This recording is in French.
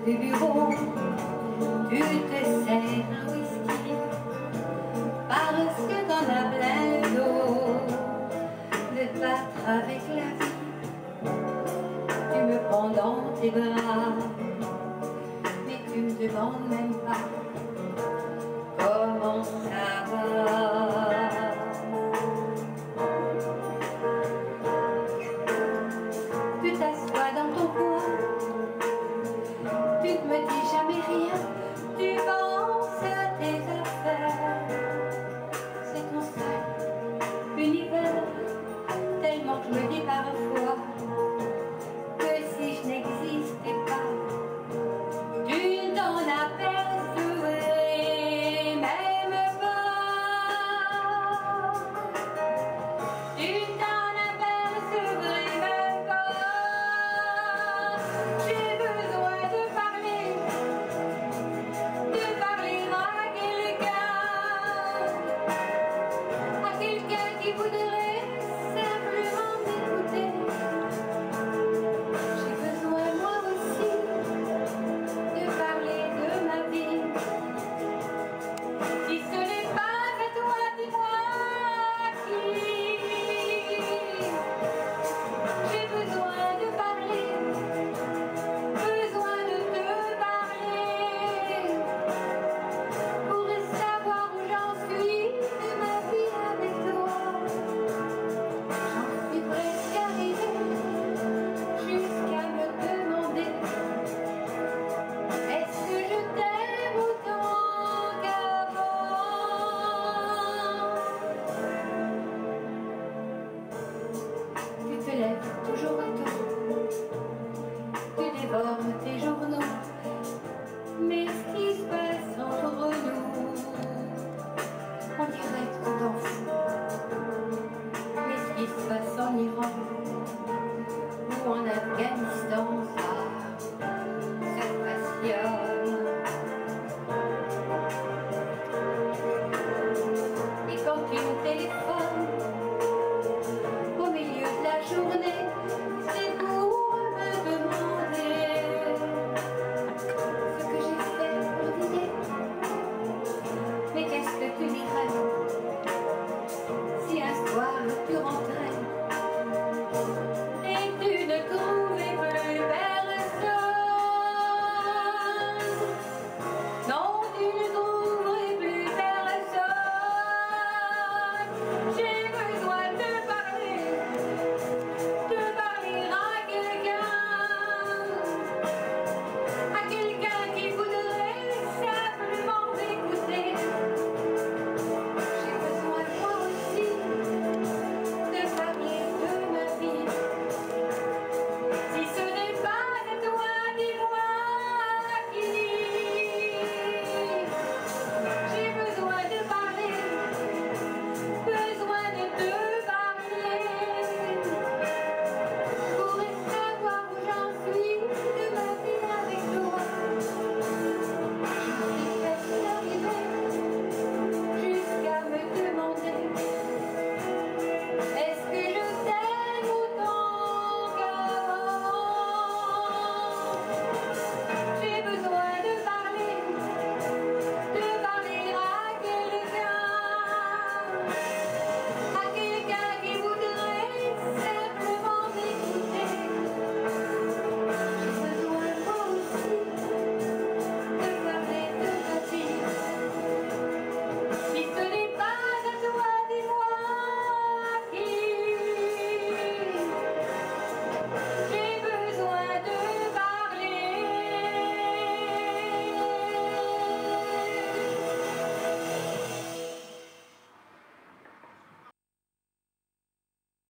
du bureau, tu te sers un whisky parce que t'en as plein le dos de battre avec la vie. Tu me prends dans tes bras, mais tu me demandes même pas comment ça va. Tu t'assois dans ton coin, tu ne me dis jamais rien, tu penses à tes affaires. C'est ton seul univers, tellement que je me dis parfois que si je n'existais pas, tu ne t'en apercevrais même pas. Tu ne t'en apercevrais même pas. J'ai besoin de parler à quelqu'un qui voudrait simplement m'écouter. J'ai besoin moi aussi de parler de ma vie. Si ce n'est pas à toi, dis-moi qui. J'ai besoin de parler, besoin de te parler, pour savoir où j'en suis de ma vie avec toi. J'en suis presque arrivée jusqu'à me demander, est-ce que je t'aime autant qu'avant? Tu te lèves toujours tôt, tu dévores tes journaux, mais ce qui se passe entre nous, on dirait qu'on t'en fout. Mais ce qui se passe en Iran,